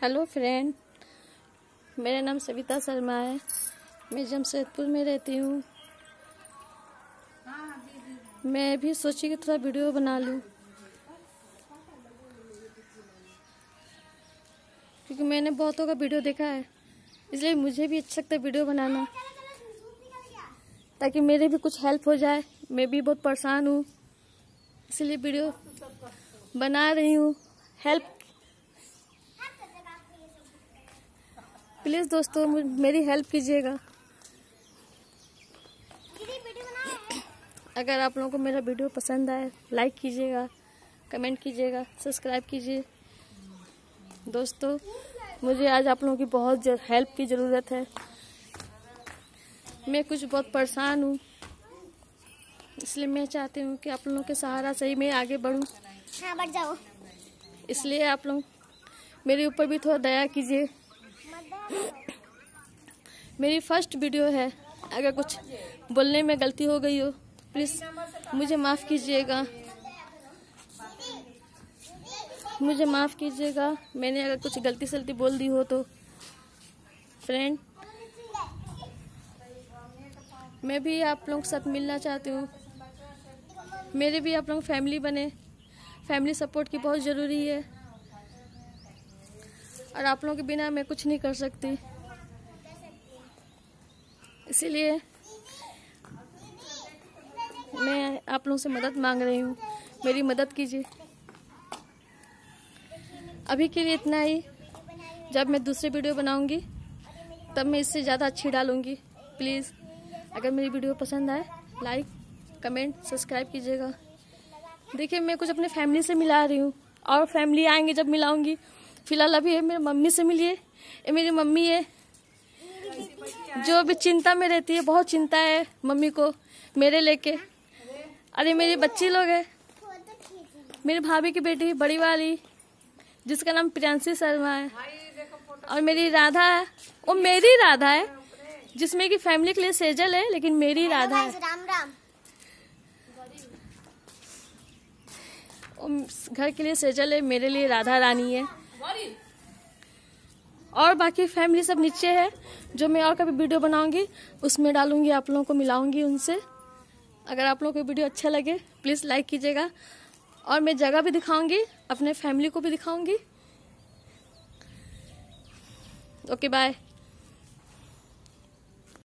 Hello friend, मेरा नाम सविता शर्मा है। मैं जमशेदपुर में रहती हूँ। मैं भी सोची कि थोड़ा वीडियो बना लूँ, क्योंकि मैंने बहुतों का वीडियो देखा है, इसलिए मुझे भी अच्छा लगता है वीडियो बनाना, ताकि मेरे भी कुछ हेल्प हो जाए। मैं भी बहुत परेशान हूँ, इसलिए वीडियो बना रही हूँ। हेल्प प्लीज़ दोस्तों, मेरी हेल्प कीजिएगा। अगर आप लोगों को मेरा वीडियो पसंद आए, लाइक कीजिएगा, कमेंट कीजिएगा, सब्सक्राइब कीजिए। दोस्तों, मुझे आज आप लोगों की बहुत हेल्प की ज़रूरत है। मैं कुछ बहुत परेशान हूँ, इसलिए मैं चाहती हूँ कि आप लोगों के सहारा से ही मैं आगे बढ़ूँ। हाँ, बढ़ जाओ। इसलिए आप लोग मेरे ऊपर भी थोड़ा दया कीजिए। मेरी फर्स्ट वीडियो है, अगर कुछ बोलने में गलती हो गई हो प्लीज़ मुझे माफ़ कीजिएगा। मुझे माफ़ कीजिएगा, मैंने अगर कुछ गलती सलती बोल दी हो तो। फ्रेंड, मैं भी आप लोगों के साथ मिलना चाहती हूँ। मेरे भी आप लोग फैमिली बने। फैमिली सपोर्ट की बहुत ज़रूरी है, और आप लोगों के बिना मैं कुछ नहीं कर सकती। इसीलिए मैं आप लोगों से मदद मांग रही हूँ, मेरी मदद कीजिए। अभी के लिए इतना ही। जब मैं दूसरी वीडियो बनाऊंगी तब मैं इससे ज़्यादा अच्छी डालूंगी। प्लीज़ अगर मेरी वीडियो पसंद आए, लाइक कमेंट सब्सक्राइब कीजिएगा। देखिए, मैं कुछ अपने फैमिली से मिला रही हूँ, और फैमिली आएंगे जब मिलाऊंगी। फिलहाल अभी मेरी मम्मी से मिलिए। ये मेरी मम्मी है, जो अभी चिंता में रहती है। बहुत चिंता है मम्मी को मेरे लेके। अरे मेरी बच्ची लोग है, मेरी भाभी की बेटी बड़ी वाली, जिसका नाम प्रियांशी शर्मा है, और मेरी राधा है। वो मेरी राधा है, जिसमें कि फैमिली के लिए सेजल है, लेकिन मेरी राधा है। राम राम। घर के लिए सेजल है, मेरे लिए राधा रानी है। और बाकी फैमिली सब नीचे है, जो मैं और कभी वीडियो बनाऊंगी उसमें डालूंगी, आप लोगों को मिलाऊंगी उनसे। अगर आप लोगों को वीडियो अच्छा लगे प्लीज़ लाइक कीजिएगा, और मैं जगह भी दिखाऊंगी, अपने फैमिली को भी दिखाऊंगी। Okay, bye.